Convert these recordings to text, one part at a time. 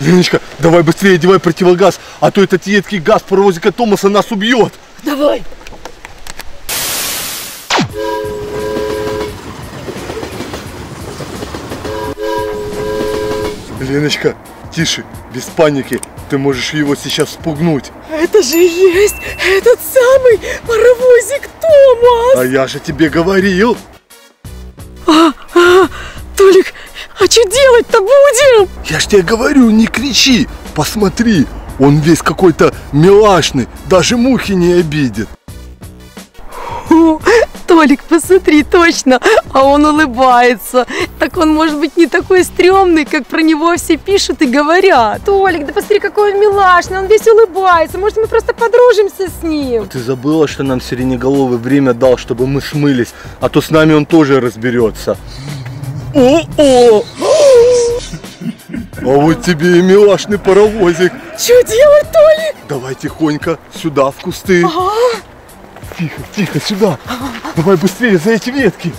Леночка, давай быстрее одевай противогаз, а то этот едкий газ паровозика Томаса нас убьет. Давай. Леночка, тише, без паники, ты можешь его сейчас спугнуть. Это же и есть этот самый паровозик Томас. А я же тебе говорил. Толик, а что делать-то будем? Я ж тебе говорю, не кричи, посмотри, он весь какой-то милашный, даже мухи не обидит. Толик, посмотри, точно, а он улыбается. Так он может быть не такой стрёмный, как про него все пишут и говорят. Толик, да посмотри, какой он милашный, он весь улыбается. Может, мы просто подружимся с ним? Ты забыла, что нам Сиреноголовый время дал, чтобы мы смылись, а то с нами он тоже разберется. О-о! А вот тебе и милашный паровозик. Что делать, Толик? Давай тихонько сюда, в кусты. Ага. Тихо, тихо, сюда. Давай быстрее за эти ветки.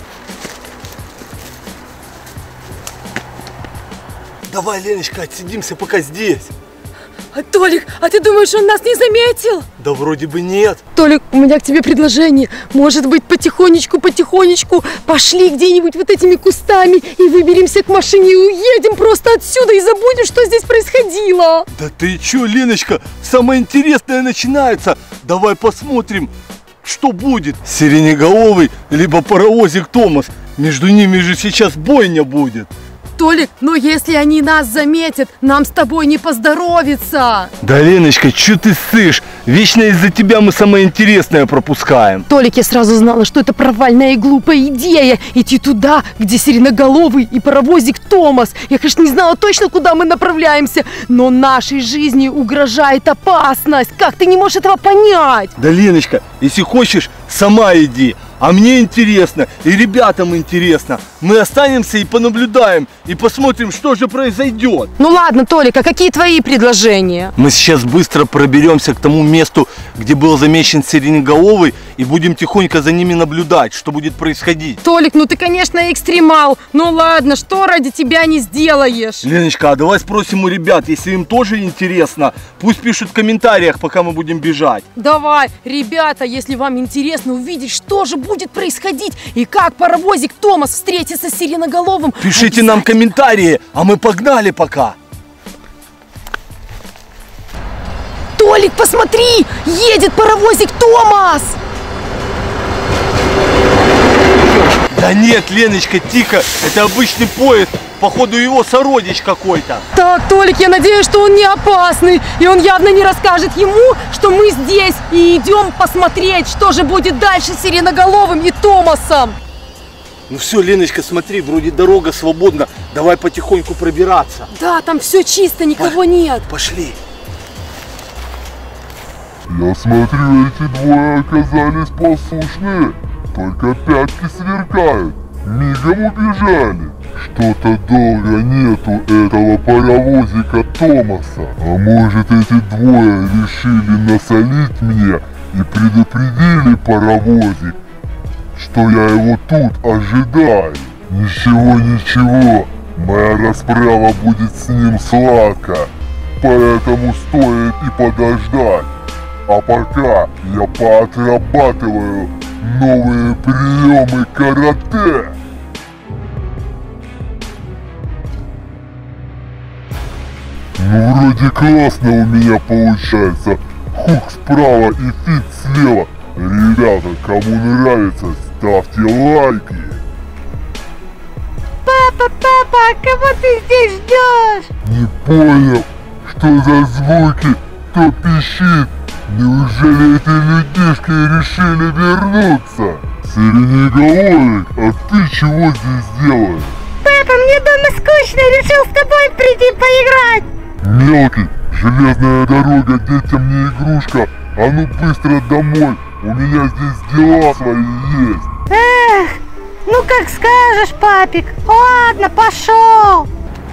Давай, Леночка, отсидимся пока здесь. Толик, а ты думаешь, он нас не заметил? Да вроде бы нет. Толик, у меня к тебе предложение. Может быть, потихонечку пошли где-нибудь вот этими кустами и выберемся к машине и уедем просто отсюда и забудем, что здесь происходило. Да ты чё, Леночка, самое интересное начинается. Давай посмотрим, что будет. Сиреноголовый либо паровозик Томас. Между ними же сейчас бойня будет. Толик, но если они нас заметят, нам с тобой не поздоровится. Да, Леночка, чё ты ссышь? Вечно из-за тебя мы самое интересное пропускаем. Толик, я сразу знала, что это провальная и глупая идея идти туда, где Сиреноголовый и паровозик Томас. Я, конечно, не знала точно, куда мы направляемся, но нашей жизни угрожает опасность. Как ты не можешь этого понять? Да, Леночка, если хочешь, сама иди. А мне интересно, и ребятам интересно. Мы останемся и понаблюдаем, и посмотрим, что же произойдет. Ну ладно, Толик, а какие твои предложения? Мы сейчас быстро проберемся к тому месту, где был замечен Сиреноголовый, и будем тихонько за ними наблюдать, что будет происходить. Толик, ну ты, конечно, экстремал. Ну ладно, что ради тебя не сделаешь? Леночка, а давай спросим у ребят, если им тоже интересно, пусть пишут в комментариях, пока мы будем бежать. Давай, ребята, если вам интересно увидеть, что же будет происходить и как паровозик Томас встретится с Сиреноголовым, пишите нам комментарии, а мы погнали пока. Толик, посмотри, едет паровозик Томас. Да нет, Леночка, тихо, это обычный поезд, походу его сородич какой-то. Так, Толик, я надеюсь, что он не опасный, и он явно не расскажет ему, что мы здесь, и идем посмотреть, что же будет дальше с Сиреноголовым и Томасом. Ну все, Леночка, смотри, вроде дорога свободна, давай потихоньку пробираться. Да, там все чисто, никого нет. Пошли. Я смотрю, эти двое оказались послушные, только пятки сверкают, мигом убежали. Что-то долго нету этого паровозика Томаса. А может, эти двое решили насолить мне и предупредили паровозик, что я его тут ожидаю. Ничего, ничего, моя расправа будет с ним сладкая, поэтому стоит и подождать. А пока я поотрабатываю новые приемы карате. Ну, вроде классно у меня получается. Хук справа и фит слева. Ребята, кому нравится, ставьте лайки. Папа, кого ты здесь ждешь? Не понял, что за звуки, кто пищит. Неужели эти людишки решили вернуться? Сиреноголовый, а ты чего здесь делаешь? Папа, мне дома скучно, решил с тобой прийти поиграть. Мелкий, железная дорога детям не игрушка. А ну быстро домой, у меня здесь дела свои есть. Эх, ну как скажешь, папик. Ладно, пошел.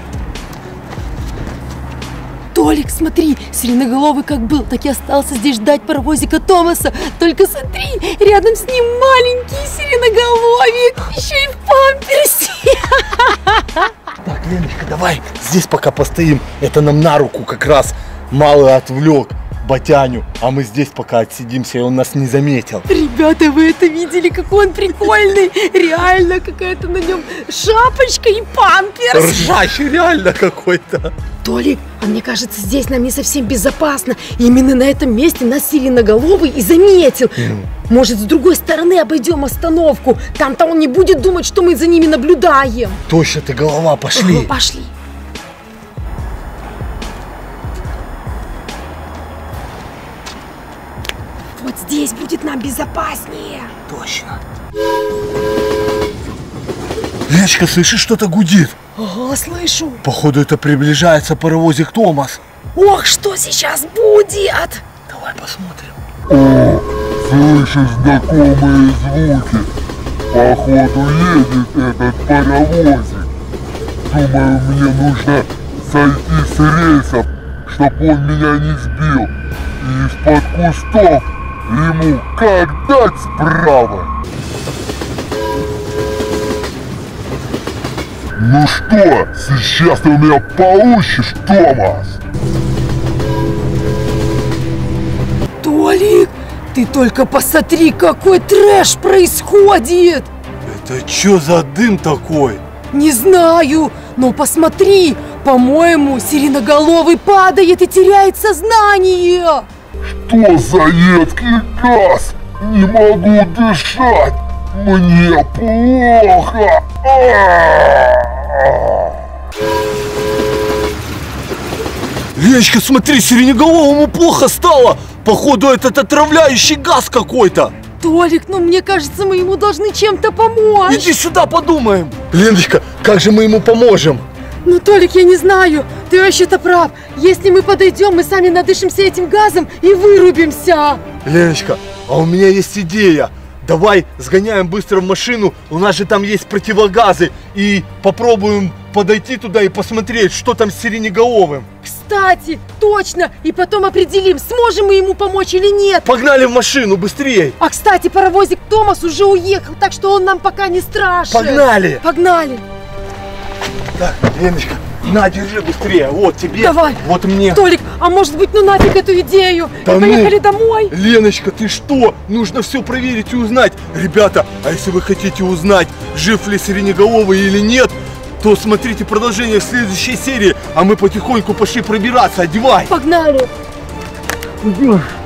Толик, смотри, Сиреноголовый как был, так и остался здесь ждать паровозика Томаса. Только смотри, рядом с ним маленький Сиреноголовик, еще и в памперсе. Так, Леночка, давай здесь пока постоим. Это нам на руку как раз. Малый отвлек Батяню, а мы здесь пока отсидимся, и он нас не заметил. Ребята, вы это видели, какой он прикольный? Реально, какая-то на нем шапочка и памперс. Ржащий реально какой-то. Толик, а мне кажется, здесь нам не совсем безопасно. Именно на этом месте нас сиреноголовый и заметил. Может, с другой стороны обойдем остановку? Там-то он не будет думать, что мы за ними наблюдаем. Точно ты, голова, пошли. Ага, пошли. Вот здесь будет нам безопаснее. Точно. Леночка, слышишь, что-то гудит? Ага, слышу. Походу, это приближается паровозик Томас. Ох, что сейчас будет? Давай посмотрим. О, слышишь знакомые звуки? Походу едет этот паровозик. Думаю, мне нужно сойти с рельсов, чтоб он меня не сбил. И из-под кустов ему как дать справа. Ну что, сейчас ты у меня получишь, Томас? Толик, ты только посмотри, какой трэш происходит! Это что за дым такой? Не знаю, но посмотри, по-моему, сиреноголовый падает и теряет сознание! Что за едкий газ? Не могу дышать! Мне плохо! Леночка, смотри, сиреноголовому плохо стало. Походу, этот отравляющий газ какой-то. Толик, ну мне кажется, мы ему должны чем-то помочь. Иди сюда, подумаем. Леночка, как же мы ему поможем? Ну, Толик, я не знаю, ты вообще-то прав. Если мы подойдем, мы сами надышимся этим газом и вырубимся. Леночка, а у меня есть идея. Давай сгоняем быстро в машину, у нас же там есть противогазы, и попробуем подойти туда и посмотреть, что там с сиреноголовым. Кстати, точно, и потом определим, сможем мы ему помочь или нет. Погнали в машину, быстрее. А, кстати, паровозик Томас уже уехал, так что он нам пока не страшен. Погнали. Погнали. Так, Леночка, на, держи быстрее, вот тебе, Давай. вот мне. Толик, а может быть, ну нафиг эту идею? Да И поехали домой? Леночка, ты что? Нужно все проверить и узнать. Ребята, а если вы хотите узнать, жив ли сиреноголовый или нет, то смотрите продолжение в следующей серии, а мы потихоньку пошли пробираться. Одевай. Погнали. Идем.